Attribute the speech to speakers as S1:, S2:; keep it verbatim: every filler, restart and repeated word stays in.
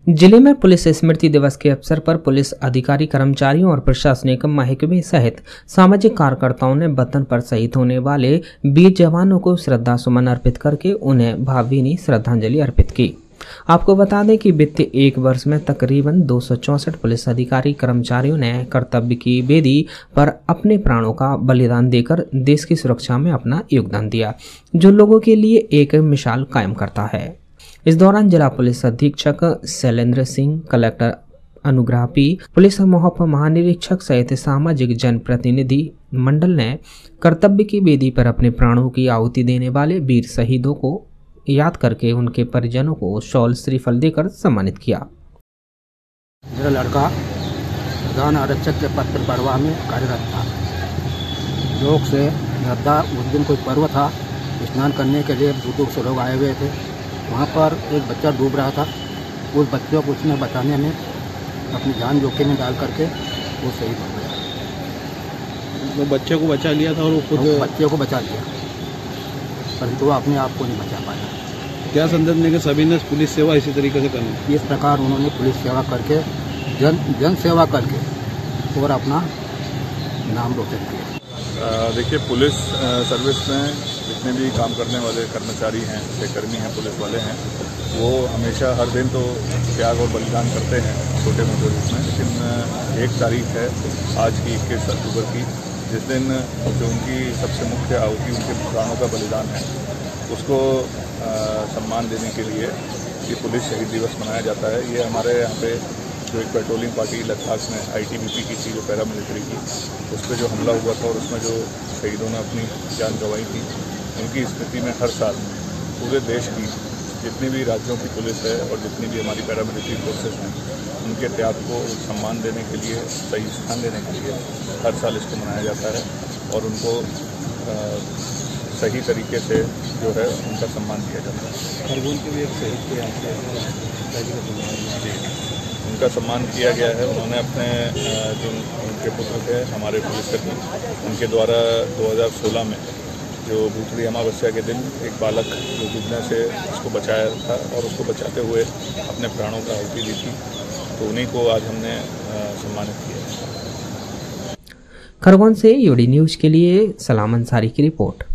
S1: जिले में पुलिस स्मृति दिवस के अवसर पर पुलिस अधिकारी, कर्मचारियों और प्रशासनिक महकमे सहित सामाजिक कार्यकर्ताओं ने वतन पर शहीद होने वाले वीर जवानों को श्रद्धा सुमन अर्पित करके उन्हें भावभीनी श्रद्धांजलि अर्पित की। आपको बता दें कि बीते एक वर्ष में तकरीबन दो सौ चौसठ पुलिस अधिकारी, कर्मचारियों ने कर्तव्य की बेदी पर अपने प्राणों का बलिदान देकर देश की सुरक्षा में अपना योगदान दिया, जो लोगों के लिए एक मिसाल कायम करता है। इस दौरान जिला पुलिस अधीक्षक Shailendra Singh, collector Anugrah P, police महानिरीक्षक सहित सामाजिक जनप्रतिनिधि मंडल ने कर्तव्य की वेदी पर अपने प्राणों की आहुति देने वाले वीर शहीदों को याद करके उनके परिजनों को शॉल, श्रीफल देकर सम्मानित किया।
S2: मेरा लड़का प्रधान आरक्षक के पद पर बड़वा में कार्यरत था। लोग से नर्मदा, उस दिन कोई पर्व था, स्नान करने के लिए दूर दूर से लोग आए हुए थे। वहाँ पर एक बच्चा डूब रहा था। उस बच्चे को उसने बचाने में अपनी जान जोखिम में डाल करके वो शहीद हो गया।
S3: वो बच्चे को बचा लिया था और वो खुद
S2: बच्चे को बचा लिया, परंतु वो अपने आप को नहीं बचा पाया।
S3: क्या संदेश देंगे सभी ने पुलिस सेवा इसी तरीके से करनी?
S2: इस प्रकार उन्होंने पुलिस सेवा करके, जन जन सेवा करके और अपना नाम रोशन किया।
S4: देखिए, पुलिस सर्विस में जितने भी काम करने वाले कर्मचारी हैं, सहकर्मी हैं, पुलिस वाले हैं, वो हमेशा हर दिन तो त्याग और बलिदान करते हैं छोटे मोटे रूप में, लेकिन एक तारीख है आज की इक्कीस अक्टूबर की, जिस दिन जो उनकी सबसे मुख्य आहुति, उनके प्राणों का बलिदान है, उसको आ, सम्मान देने के लिए ये पुलिस शहीद दिवस मनाया जाता है। ये हमारे यहाँ पे जो एक पेट्रोलिंग पार्टी लद्दाख में आईटीबीपी की थी, जो पैरामिलिट्री की, उस पर जो हमला हुआ था और उसमें जो शहीदों ने अपनी जान गंवाई थी, उनकी स्मृति में हर साल पूरे देश की जितनी भी राज्यों की पुलिस है और जितनी भी हमारी पैरामिलिट्री फोर्सेस हैं, उनके त्याग को सम्मान देने के लिए, सही स्थान देने के लिए हर साल इसको मनाया जाता है और उनको आ, सही तरीके से जो है उनका सम्मान किया जाता है।
S3: खरगोन के भी एक शहीद के यहाँ
S4: जी, उनका सम्मान किया गया है। उन्होंने अपने जो उनके पुत्र थे, हमारे पुलिसकर्मी, उनके द्वारा दो हज़ार सोलह में जो भूतड़ी अमावस्या के दिन एक बालक जो डूबने से उसको बचाया था और उसको बचाते हुए अपने प्राणों का आहुति दी थी, तो उन्हीं को आज हमने सम्मानित किया है।
S1: खरगोन से यूडी न्यूज के लिए सलाम अंसारी की रिपोर्ट।